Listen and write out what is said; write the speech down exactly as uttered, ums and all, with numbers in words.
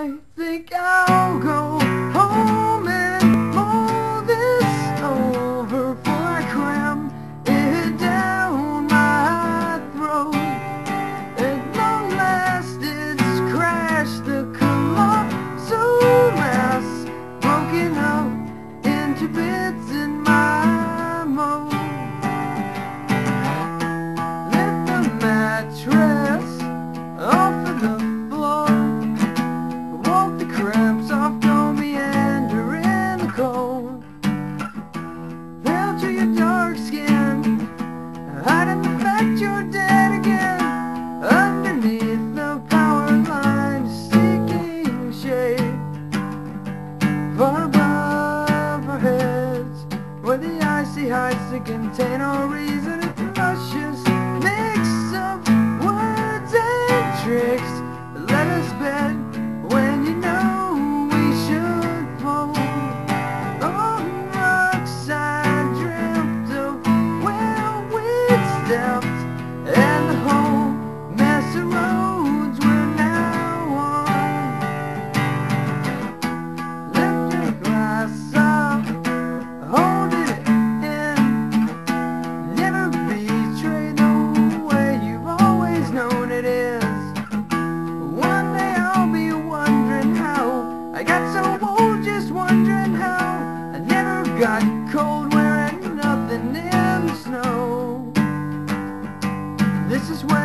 I think I'll go home and mull this over before I cram it down my throat. At long last it's crashed, the colossal mass broken up into bits in my mold. Lift the mattress off of the floor, walk the cramps off, don't meander in the cold. Pale to your dark skin, hiding the fact you're dead again. Underneath the power line, seeking shade, far above our heads, where the icy heights that contain all reason and luscious mix of words and tricks. Let us bed when you know we should fold. On rocks I dreamt of where we'd stepped, and the whole mess of roads we're now on. Lift your glass up, hold it in. Never betray the way you've always known it is. One day I'll be wondering how I got so old, just wondering how I never got cold wearing nothing in the snow. This is when